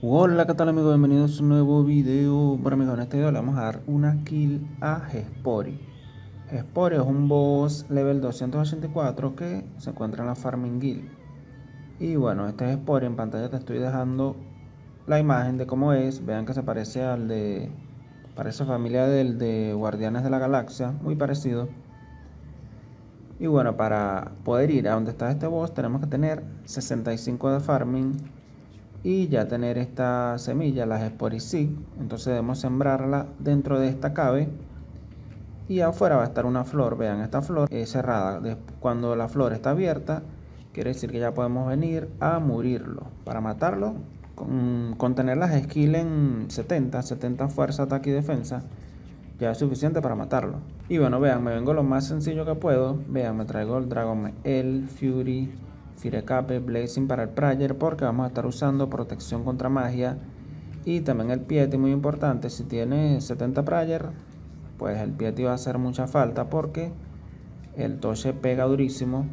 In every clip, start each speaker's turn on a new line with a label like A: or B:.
A: Hola, ¿qué tal amigos? Bienvenidos a un nuevo video. Bueno amigos, en este video le vamos a dar una kill a Hespori. Hespori es un boss level 284 que se encuentra en la Farming Guild. Y bueno, este es Hespori. En pantalla te estoy dejando la imagen de cómo es. Vean que se parece al de... Parece familia del de Guardianes de la Galaxia, muy parecido. Y bueno, para poder ir a donde está este boss tenemos que tener 65 de farming y ya tener esta semilla, las Sporicide. Entonces debemos sembrarla dentro de esta cave y afuera va a estar una flor. Vean, esta flor es cerrada. Cuando la flor está abierta, quiere decir que ya podemos venir a morirlo. Para matarlo, con tener las skills en 70 fuerza, ataque y defensa, ya es suficiente para matarlo. Y bueno, vean, me vengo lo más sencillo que puedo. Vean, me traigo el Dragon El Fury, Firecape, Blazing para el Prayer, porque vamos a estar usando protección contra magia. Y también el Piety, muy importante. Si tiene 70 Prayer, pues el Piety va a hacer mucha falta porque el Toche pega durísimo.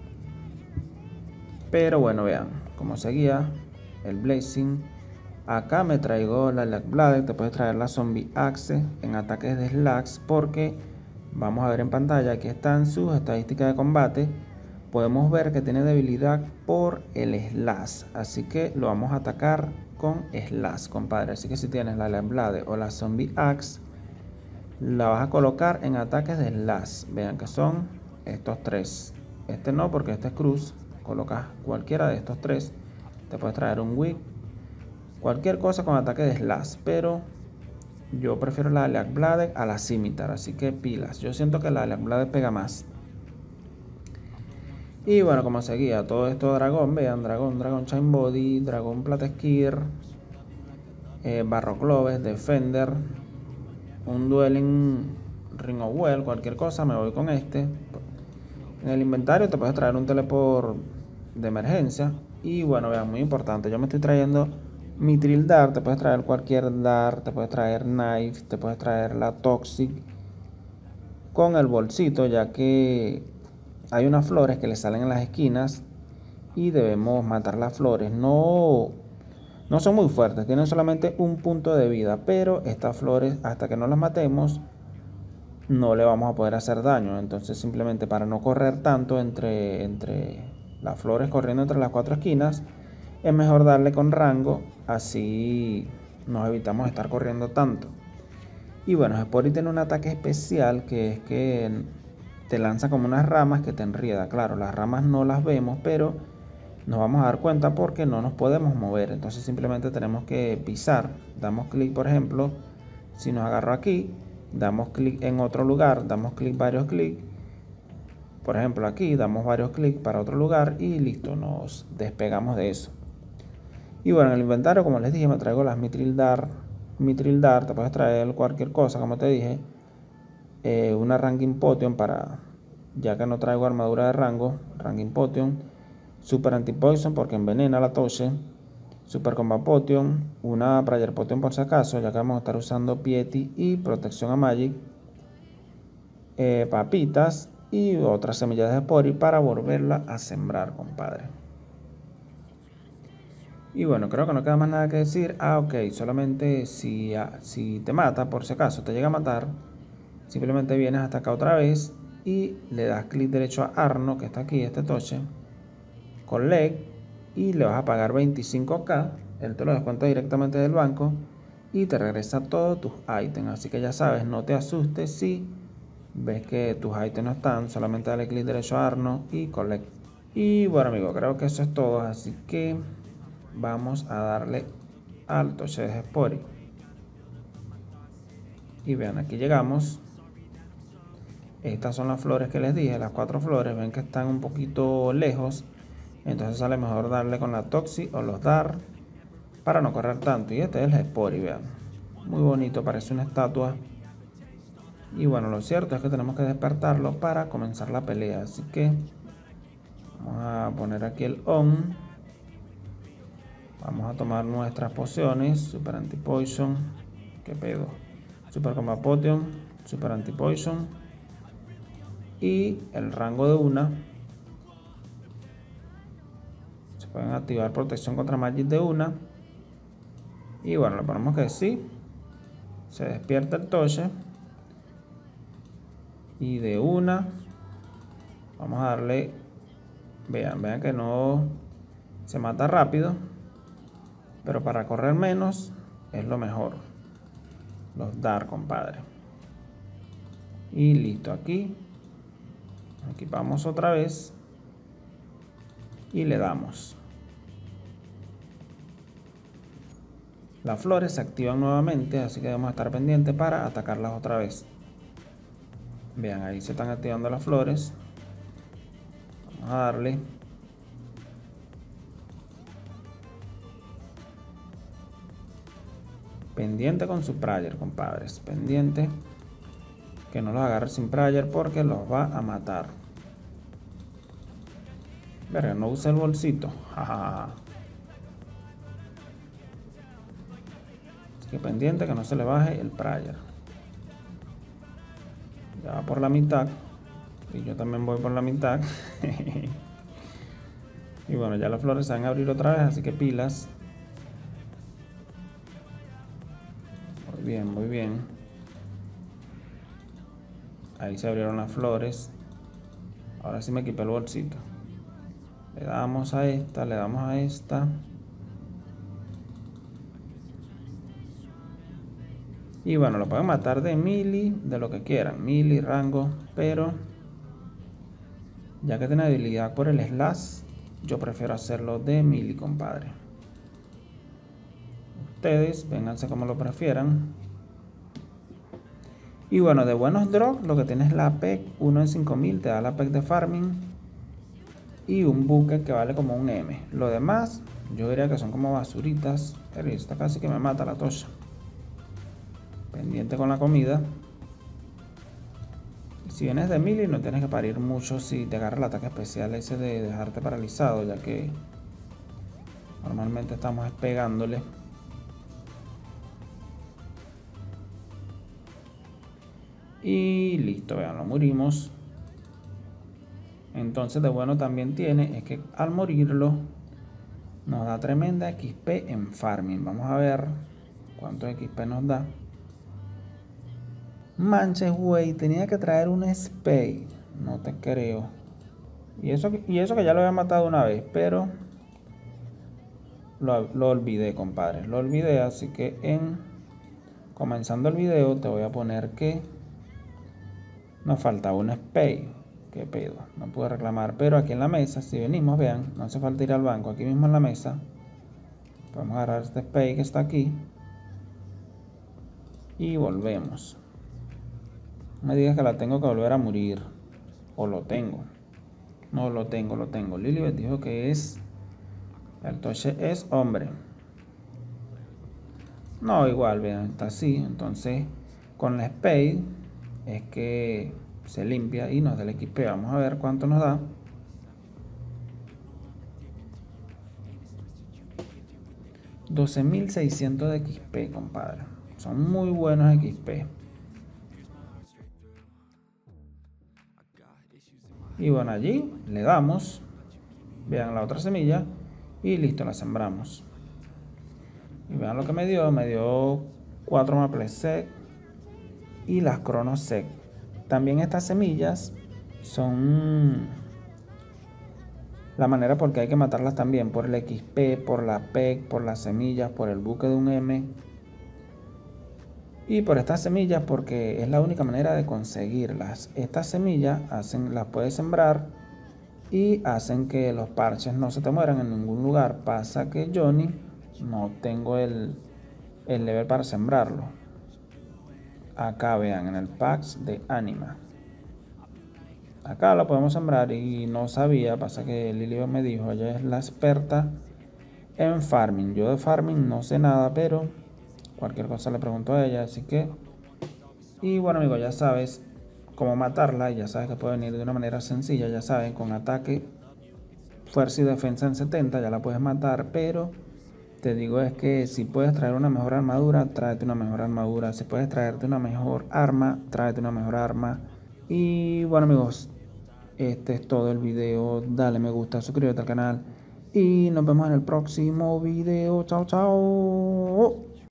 A: Pero bueno, vean, como seguía el Blazing. Acá me traigo la Black Blade. Te puedes traer la Zombie Axe en ataques de Slacks, porque vamos a ver en pantalla, aquí están sus estadísticas de combate. Podemos ver que tiene debilidad por el Slash, así que lo vamos a atacar con Slash, compadre. Así que si tienes la Black Blade o la Zombie Axe, la vas a colocar en ataques de Slash. Vean que son estos tres. Este no, porque este es Cruz. Colocas cualquiera de estos tres. Te puedes traer un Wick, cualquier cosa con ataque de Slash, pero yo prefiero la Black Blade a la Scimitar, así que pilas. Yo siento que la Black Blade pega más. Y bueno, como seguía todo esto dragón, vean, dragón Chain Body, dragón Plateskir, Barro Cloves, Defender, un Dueling Ring of Well, cualquier cosa, me voy con este. En el inventario te puedes traer un teleport de emergencia. Y bueno, vean, muy importante, yo me estoy trayendo Mithril Dart. Te puedes traer cualquier Dart, te puedes traer Knife, te puedes traer la Toxic con el bolsito, ya que hay unas flores que le salen en las esquinas y debemos matar las flores. No son muy fuertes, tienen solamente un punto de vida, pero estas flores, hasta que no las matemos, no le vamos a poder hacer daño. Entonces, simplemente para no correr tanto entre las flores, corriendo entre las cuatro esquinas, es mejor darle con rango, así nos evitamos estar corriendo tanto. Y bueno, Spory tiene un ataque especial, que es que te lanza como unas ramas que te enrieda. Claro, las ramas no las vemos, pero nos vamos a dar cuenta porque no nos podemos mover. Entonces simplemente tenemos que pisar. Damos clic, por ejemplo, si nos agarro aquí, damos clic en otro lugar, damos clic, varios clics. Por ejemplo, aquí damos varios clics para otro lugar y listo, nos despegamos de eso. Y bueno, en el inventario, como les dije, me traigo las Mithril Dart. Mithril Dart, te puedes traer cualquier cosa, como te dije. Una Ranking Potion para, ya que no traigo armadura de rango, Ranking Potion. Super Anti-Poison porque envenena la Toche. Super Combat Potion. Una Prayer Potion por si acaso, ya que vamos a estar usando Piety y protección a Magic. Papitas y otras semillas de Spory para volverla a sembrar, compadre. Y bueno, creo que no queda más nada que decir. Ok, solamente si te mata, por si acaso te llega a matar, simplemente vienes hasta acá otra vez y le das clic derecho a Arno, que está aquí, este toche, con leg, y le vas a pagar 25k. Él te lo descuenta directamente del banco y te regresa todos tus ítems. Así que ya sabes, no te asustes si ves que tus ítems no están. Solamente dale clic derecho a Arno y collect. Y bueno amigos, creo que eso es todo. Así que vamos a darle al toche de Spory. Y vean, aquí llegamos. Estas son las flores que les dije, las cuatro flores. Ven que están un poquito lejos, entonces sale mejor darle con la Toxi o los Dar para no correr tanto. Y este es el Spory, vean, muy bonito, parece una estatua. Y bueno, lo cierto es que tenemos que despertarlo para comenzar la pelea, así que vamos a poner aquí el on. Vamos a tomar nuestras pociones. Super Anti-Poison, qué pedo, Super Combat Potion, Super Anti-Poison y el rango de una. Se pueden activar protección contra Magic de una. Y bueno, le ponemos que sí. Se despierta el Toche. Y de una vamos a darle. Vean que no se mata rápido. Pero para correr menos es lo mejor. Los dar, compadre. Y listo, aquí. Equipamos otra vez. Y le damos. Las flores se activan nuevamente, así que debemos estar pendientes para atacarlas otra vez. Vean, ahí se están activando las flores. Vamos a darle. Pendiente con su prayer, compadres. Pendiente. Que no los agarre sin prayer porque los va a matar. Verga, no use el bolsito. Jajaja. Así que pendiente que no se le baje el prayer. Ya va por la mitad. Y yo también voy por la mitad. Y bueno, ya las flores se van a abrir otra vez, así que pilas. Muy bien, muy bien. Ahí se abrieron las flores. Ahora sí me equipé el bolsito. Le damos a esta, le damos a esta. Y bueno, lo pueden matar de melee, de lo que quieran, melee, rango, pero ya que tiene habilidad por el slash, yo prefiero hacerlo de melee, compadre. Ustedes, vénganse como lo prefieran. Y bueno, de buenos drops, lo que tiene es la PEC, 1 en 5000, te da la PEC de farming. Y un buque que vale como un M. Lo demás, yo diría que son como basuritas. Pero esta casi que me mata la tocha. Pendiente con la comida. Si vienes de melee no tienes que parir mucho si te agarra el ataque especial ese de dejarte paralizado, ya que normalmente estamos pegándole. Y listo, vean, lo morimos. Entonces de bueno también tiene es que al morirlo nos da tremenda XP en farming. Vamos a ver cuánto XP nos da. Manches, güey, tenía que traer un Spade. No te creo. Y eso que ya lo había matado una vez, pero lo olvidé, compadre. Lo olvidé, así que comenzando el video te voy a poner que nos faltaba un Spade. Qué pedo, no pude reclamar. Pero aquí en la mesa, si venimos, vean, no hace falta ir al banco. Aquí mismo en la mesa podemos agarrar este Spade que está aquí. Y volvemos. No me digas que la tengo que volver a morir. O lo tengo. No, lo tengo. Lilibet dijo que es... El Toche es hombre. No, igual, vean, está así. Entonces, con la Spade es que se limpia y nos da el XP. Vamos a ver cuánto nos da. $12.600 de XP, compadre. Son muy buenos XP. Y bueno, allí le damos. Vean la otra semilla. Y listo, la sembramos. Y vean lo que me dio 4 Maple Sec y las Chrono Sec. También estas semillas son la manera porque hay que matarlas también. Por el XP, por la PEC, por las semillas, por el buque de un M. Y por estas semillas porque es la única manera de conseguirlas. Estas semillas las puedes sembrar y hacen que los parches no se te mueran en ningún lugar. Pasa que Johnny no tengo el level para sembrarlo. Acá vean en el packs de Anima. Acá lo podemos sembrar y no sabía. Pasa que Lilibet me dijo, ella es la experta en farming. Yo de farming no sé nada, pero cualquier cosa le pregunto a ella, así que... Y bueno, amigos, ya sabes cómo matarla. Ya sabes que puede venir de una manera sencilla. Ya saben, con ataque, fuerza y defensa en 70 ya la puedes matar. Pero te digo es que si puedes traer una mejor armadura, tráete una mejor armadura. Si puedes traerte una mejor arma, tráete una mejor arma. Y bueno, amigos, este es todo el video. Dale me gusta, suscríbete al canal y nos vemos en el próximo video. Chao, chao.